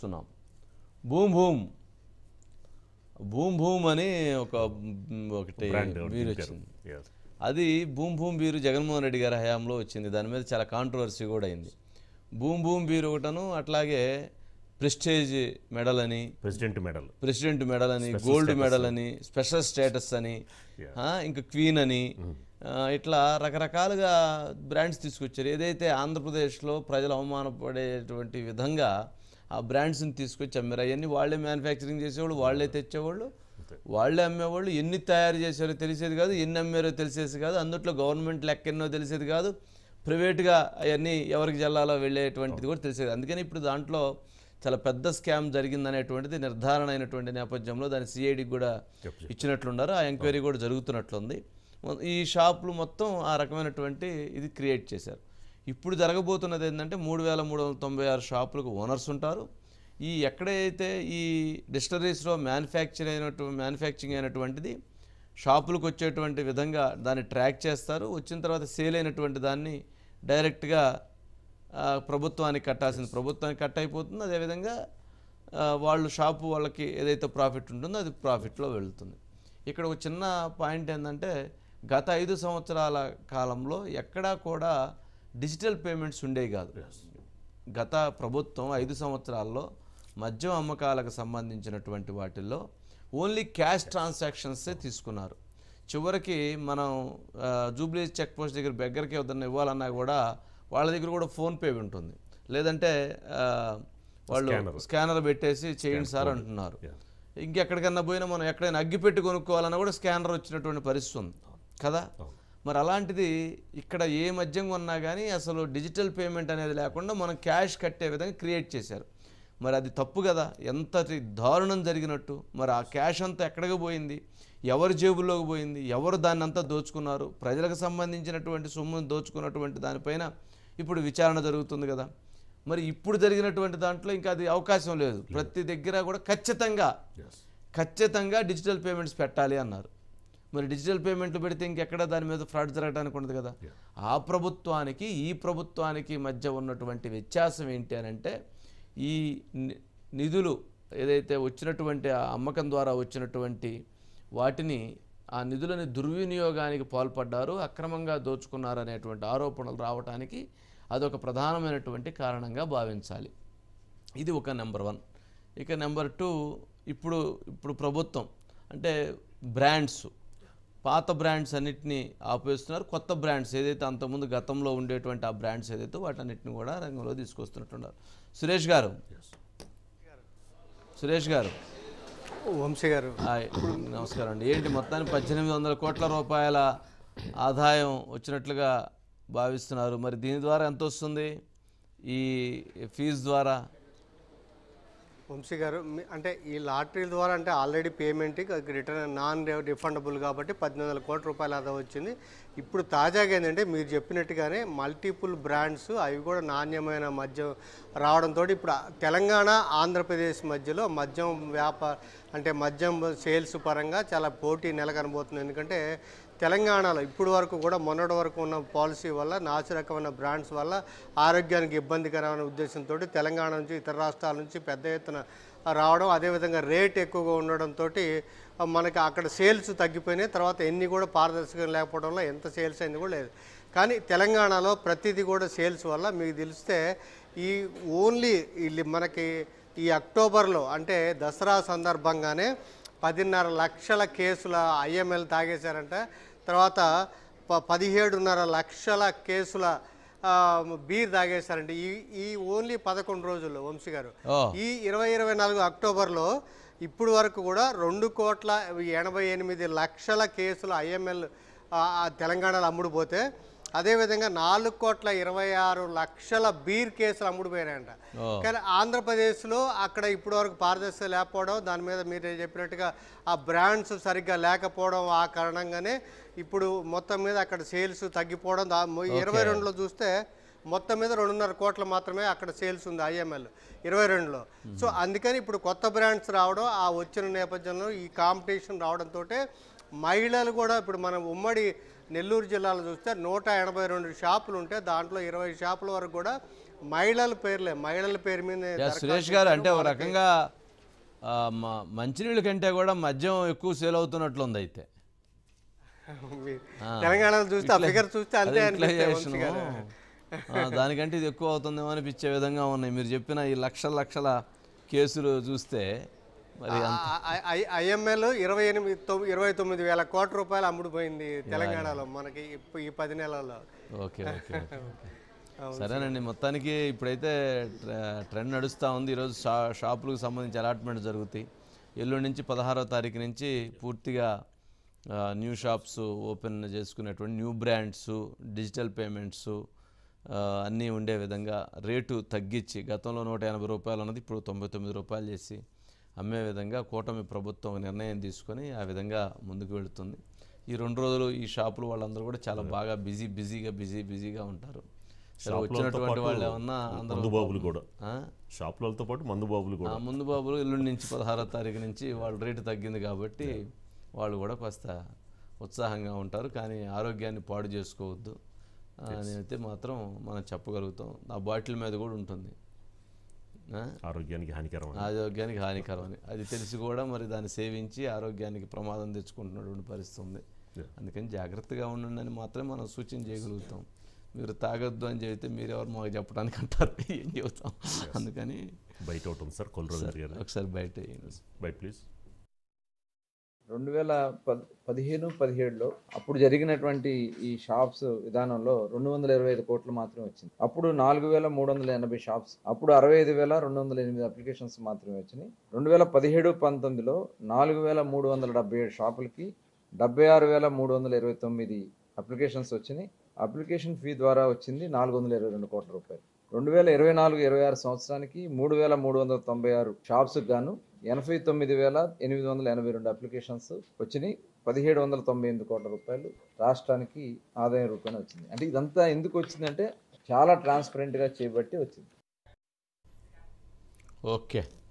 చూస్తున్నాం. Boom boom boom boom అని ఒకటి బీర్ వచ్చింది. అది boom boom beer Jaganmohan Reddy గారి హయాంలో వచ్చింది. దాని మీద చాలా కాంట్రవర్సీ కూడా అయింది. భూమ్ భూమ్ బీరు ఒకటను, అట్లాగే ప్రెస్టేజ్ మెడల్ అని, ప్రెసిడెంట్ మెడల్ అని, గోల్డ్ మెడల్ అని, స్పెషల్ స్టేటస్ అని, ఇంకా క్వీన్ అని, ఇట్లా రకరకాలుగా బ్రాండ్స్ తీసుకొచ్చారు. ఏదైతే ఆంధ్రప్రదేశ్లో ప్రజలు అవమానపడేటువంటి విధంగా ఆ బ్రాండ్స్ని తీసుకొచ్చి అమ్మారు. అవన్నీ వాళ్ళే మ్యానుఫ్యాక్చరింగ్ చేసేవాళ్ళు, వాళ్ళే తెచ్చేవాళ్ళు, వాళ్ళే అమ్మేవాళ్ళు. ఎన్ని తయారు చేశారో తెలిసేది కాదు, ఎన్ని అమ్మారో తెలిసేది కాదు, అందుట్లో గవర్నమెంట్ లెక్క ఎన్నో తెలిసేది కాదు, ప్రైవేట్గా అవన్నీ ఎవరికి జల్లాలో వెళ్ళేటువంటిది కూడా తెలిసేది. అందుకని ఇప్పుడు దాంట్లో చాలా పెద్ద స్కామ్ జరిగిందనేటువంటిది నిర్ధారణ అయినటువంటి నేపథ్యంలో దాని సిఐడికి కూడా ఇచ్చినట్లున్నారు. ఆ ఎంక్వైరీ కూడా జరుగుతున్నట్లుంది. ఈ షాపులు మొత్తం ఆ రకమైనటువంటి ఇది క్రియేట్ చేశారు. ఇప్పుడు జరగబోతున్నది ఏంటంటే 3396 షాపులకు ఓనర్స్ ఉంటారు. ఈ ఎక్కడైతే ఈ డిస్టిలరీస్లో మ్యానుఫ్యాక్చరింగ్ అయినటువంటిది షాపులకు వచ్చేటువంటి విధంగా దాన్ని ట్రాక్ చేస్తారు. వచ్చిన తర్వాత సేల్ అయినటువంటి దాన్ని డైరెక్ట్గా ప్రభుత్వానికి కట్టాల్సింది ప్రభుత్వానికి కట్ అయిపోతుంది. అదేవిధంగా వాళ్ళు షాపు వాళ్ళకి ఏదైతే ప్రాఫిట్ ఉంటుందో అది ప్రాఫిట్లో వెళుతుంది. ఇక్కడ ఒక చిన్న పాయింట్ ఏంటంటే గత 5 సంవత్సరాల కాలంలో ఎక్కడా కూడా డిజిటల్ పేమెంట్స్ ఉండేవి కాదు. గత ప్రభుత్వం 5 సంవత్సరాల్లో మద్యం అమ్మకాలకు సంబంధించినటువంటి వాటిల్లో ఓన్లీ క్యాష్ ట్రాన్సాక్షన్సే తీసుకున్నారు. చివరికి మనం జూబ్లీ చెక్ పోస్ట్ దగ్గరికి ఏదన్నా ఇవ్వాలన్నా కూడా వాళ్ళ దగ్గర కూడా ఫోన్పే ఉంటుంది, లేదంటే వాళ్ళు స్కానర్ పెట్టేసి చేయండి సార్ అంటున్నారు. ఇంకెక్కడికన్నా పోయినా మనం ఎక్కడైనా అగ్గిపెట్టి కొనుక్కోవాలన్నా కూడా స్కానర్ వచ్చినటువంటి పరిస్థితి ఉంది కదా. మరి అలాంటిది ఇక్కడ ఏ మద్యం కొన్నా కానీ అసలు డిజిటల్ పేమెంట్ అనేది లేకుండా మనం క్యాష్ కట్టే విధంగా క్రియేట్ చేశారు. మరి అది తప్పు కదా, ఎంతటి దారుణం జరిగినట్టు. మరి ఆ క్యాష్ అంతా ఎక్కడికి పోయింది, ఎవరి జేబుల్లోకి పోయింది, ఎవరు దాన్ని అంతా దోచుకున్నారు, ప్రజలకు సంబంధించినటువంటి సొమ్మును దోచుకున్నటువంటి దానిపైన ఇప్పుడు విచారణ జరుగుతుంది కదా. మరి ఇప్పుడు జరిగినటువంటి దాంట్లో ఇంకా అది అవకాశం లేదు. ప్రతి దగ్గర కూడా ఖచ్చితంగా డిజిటల్ పేమెంట్స్ పెట్టాలి అన్నారు. మరి డిజిటల్ పేమెంట్లు పెడితే ఇంకెక్కడ దాని మీద ఫ్రాడ్ జరగడానికి ఉండదు కదా. ఆ ప్రభుత్వానికి ఈ ప్రభుత్వానికి మధ్య ఉన్నటువంటి వ్యత్యాసం ఏంటి అని అంటే, ఈ నిధులు ఏదైతే వచ్చినటువంటి ఆ అమ్మకం ద్వారా వచ్చినటువంటి వాటిని ఆ నిధులని దుర్వినియోగానికి పాల్పడ్డారు, అక్రమంగా దోచుకున్నారు అనేటువంటి ఆరోపణలు రావడానికి అదొక ప్రధానమైనటువంటి కారణంగా భావించాలి. ఇది ఒక నెంబర్ 1. ఇక నెంబర్ 2, ఇప్పుడు ప్రభుత్వం అంటే బ్రాండ్స్, పాత బ్రాండ్స్ అన్నిటినీ ఆపేస్తున్నారు. కొత్త బ్రాండ్స్ ఏదైతే అంతకుముందు గతంలో ఉండేటువంటి ఆ బ్రాండ్స్ ఏదైతే వాటన్నిటిని కూడా రంగంలో తీసుకొస్తున్నట్టున్నారు. సురేష్ గారు వంశీ గారు నమస్కారం అండి. ఏంటి మొత్తానికి 1800 కోట్ల రూపాయల ఆదాయం వచ్చినట్లుగా భావిస్తున్నారు. మరి దీని ద్వారా ఎంత వస్తుంది ఈ ఫీజు ద్వారా? వంశీ గారు అంటే ఈ లాటరీల ద్వారా అంటే already payment return non refundable కాబట్టి 1800 కోట్ల రూపాయలు ఆదా వచ్చింది. ఇప్పుడు తాజాగా ఏంటంటే మీరు చెప్పినట్టుగానే మల్టిపుల్ బ్రాండ్స్ అవి కూడా నాణ్యమైన మద్యం రావడంతో ఇప్పుడు తెలంగాణ ఆంధ్రప్రదేశ్ మధ్యలో మద్యం మద్యం సేల్స్ పరంగా చాలా పోటీ నెలకొనబోతుంది. ఎందుకంటే తెలంగాణలో ఇప్పుడు వరకు కూడా మొన్నటి వరకు ఉన్న పాలసీ వల్ల నాసిరకమైన బ్రాండ్స్ వల్ల ఆరోగ్యానికి ఇబ్బందికరమైన ఉద్దేశంతో తెలంగాణ నుంచి ఇతర రాష్ట్రాల నుంచి పెద్ద ఎత్తున రావడం, అదేవిధంగా రేట్ ఎక్కువగా ఉండడంతో మనకి అక్కడ సేల్స్ తగ్గిపోయినాయి. తర్వాత ఎన్ని కూడా పారదర్శకం లేకపోవడంలో ఎంత సేల్స్ అయింది కూడా లేదు. కానీ తెలంగాణలో ప్రతిదీ కూడా సేల్స్ వల్ల మీకు తెలిస్తే ఈ ఓన్లీ మనకి ఈ అక్టోబర్లో అంటే దసరా సందర్భంగానే 10.5 లక్షల కేసుల ఐఎంఎల్ తాగేశారంట. తర్వాత 17.5 లక్షల కేసుల బీర్ తాగేశారండి ఈ ఓన్లీ 11 రోజుల్లో. వంశీ గారు ఈ 2024 అక్టోబర్లో ఇప్పుడు వరకు కూడా 2,88,00,000 కేసుల ఐఎంఎల్ తెలంగాణలో అమ్ముడుపోతే, అదేవిధంగా 4,26,00,000 బీర్ కేసులు అమ్ముడుపోయాయంట. కానీ ఆంధ్రప్రదేశ్లో అక్కడ ఇప్పటి వరకు పారదర్శకత లేకపోవడం, దాని మీద మీరు చెప్పినట్టుగా ఆ బ్రాండ్స్ సరిగ్గా లేకపోవడం, ఆ కారణంగానే ఇప్పుడు మొత్తం మీద అక్కడ సేల్స్ తగ్గిపోవడం. 22లో చూస్తే మొత్తం మీద 2.5 కోట్ల మాత్రమే అక్కడ సేల్స్ ఉంది ఐఎంఎల్ 22లో. సో అందుకని ఇప్పుడు కొత్త బ్రాండ్స్ రావడం, ఆ వచ్చిన నేపథ్యంలో ఈ కాంపిటీషన్ రావడంతో మహిళలు కూడా ఇప్పుడు మనం ఉమ్మడి నెల్లూరు జిల్లాలో చూస్తే 182 షాపులు ఉంటే దాంట్లో 20 షాపుల వరకు కూడా మహిళల పేర్లే, మహిళల పేరు మీద సురేష్ గారు అంటే ఒక రకంగా మంచినీళ్ళ కంటే కూడా మద్యం ఎక్కువ సేల్ అవుతున్నట్లుంది అయితే తెలంగాణలో చూస్తే ఫిగర్ చూస్తే అంతే దానికంటే ఇది ఎక్కువ అవుతుందేమో అనిపించే విధంగా ఉన్నాయి మీరు చెప్పిన ఈ లక్షల లక్షల కేసులు చూస్తే. మరి ఐఎంఎల్ 29,000 కోట్ల రూపాయలు అమ్ముడుపోయింది తెలంగాణలో మనకి ఈ 10 నెలల్లో. ఓకే ఓకే సరేనండి, మొత్తానికి ఇప్పుడైతే ట్రెండ్ నడుస్తూ ఉంది. ఈరోజు షాపులకు సంబంధించి అలాట్మెంట్ జరుగుతాయి. ఎల్లుండి నుంచి 16వ తారీఖు నుంచి పూర్తిగా న్యూ షాప్స్ ఓపెన్ చేసుకునేటువంటి న్యూ బ్రాండ్స్, డిజిటల్ పేమెంట్స్ అన్నీ ఉండే విధంగా రేటు తగ్గించి గతంలో 180 రూపాయలు ఉన్నది ఇప్పుడు 99 రూపాయలు చేసి అమ్మే విధంగా కూటమి ప్రభుత్వం నిర్ణయం తీసుకొని ఆ విధంగా ముందుకు వెళుతుంది. ఈ 2 రోజులు ఈ షాపులు వాళ్ళందరూ కూడా చాలా బాగా బిజీగా ఉంటారు. వచ్చినటువంటి వాళ్ళు ఏమన్నా అందరూ షాపులతో పాటు మందు బాబులు ఎల్లుండి నుంచి 16వ తారీఖు నుంచి వాళ్ళ రేటు తగ్గింది కాబట్టి వాళ్ళు కూడా కాస్త ఉత్సాహంగా ఉంటారు. కానీ ఆరోగ్యాన్ని పాడు చేసుకోవద్దు అయితే మాత్రం మనం చెప్పగలుగుతాం. ఆ బాటిల్ మీద కూడా ఉంటుంది ఆరోగ్యానికి హానికరం అని అది తెలిసి కూడా మరి దాన్ని సేవించి ఆరోగ్యానికి ప్రమాదం తెచ్చుకుంటున్నటువంటి పరిస్థితి ఉంది. అందుకని జాగ్రత్తగా ఉండండి మాత్రమే మనం సూచన చేయగలుగుతాం. మీరు తాగొద్దు అని చెబితే మీరెవరు మాకు చెప్పడానికి అంటారు, ఏం చెబుతాం. అందుకని బయట ఉంటుంది సార్ ఒకసారి బయట ప్లీజ్. 2015-17లో అప్పుడు జరిగినటువంటి ఈ షాప్స్ విధానంలో 225 కోట్లు మాత్రమే వచ్చింది. అప్పుడు 4,380 షాప్స్, అప్పుడు 65,208 అప్లికేషన్స్ మాత్రమే వచ్చినాయి. 2017-19లో 4,377 షాపులకి 76,329 అప్లికేషన్స్ వచ్చినాయి. అప్లికేషన్ ఫీ ద్వారా వచ్చింది 422 కోట్ల రూపాయలు. 2024-26 సంవత్సరానికి 3,396 షాప్స్కి గాను 89,882 అప్లికేషన్స్ వచ్చినాయి. 1,798 కోట్ల రూపాయలు రాష్ట్రానికి ఆదాయం రూపాయలు వచ్చింది. అంటే ఇదంతా ఎందుకు వచ్చిందంటే చాలా ట్రాన్స్పరెంట్గా చేయబట్టి వచ్చింది. ఓకే.